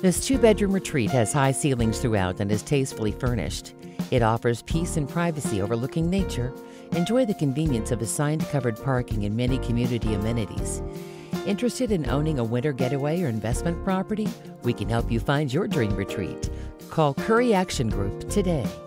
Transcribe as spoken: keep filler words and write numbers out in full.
This two-bedroom retreat has high ceilings throughout and is tastefully furnished. It offers peace and privacy overlooking nature. Enjoy the convenience of assigned covered parking and many community amenities. Interested in owning a winter getaway or investment property? We can help you find your dream retreat. Call Curry Action Group today.